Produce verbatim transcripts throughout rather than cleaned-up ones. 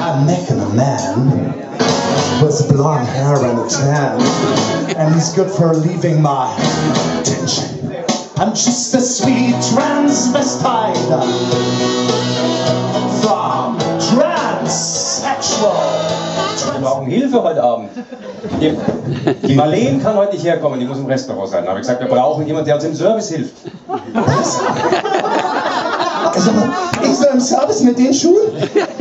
I'm making a man with blonde hair and a tan, and he's good for leaving my attention. I'm just a sweet transvestite from transsexual. Wir brauchen Hilfe heute Abend. Die, die Marlene kann heute nicht herkommen, die muss im Restaurant sein. Da habe ich gesagt, wir brauchen jemanden, der uns im Service hilft. Was? Also, ich soll im Service mit den Schuhen?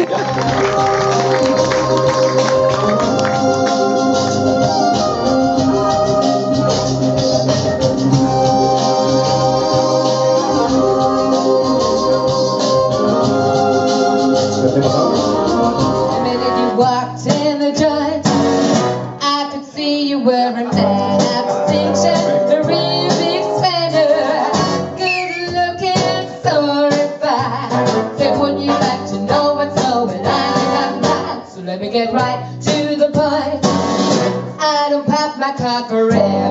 Wearing that distinction, the real big spender, good looking, so refined. Say, wouldn't you like to know what's going on in my mind? So let me get right to the point. I don't pop my cock around.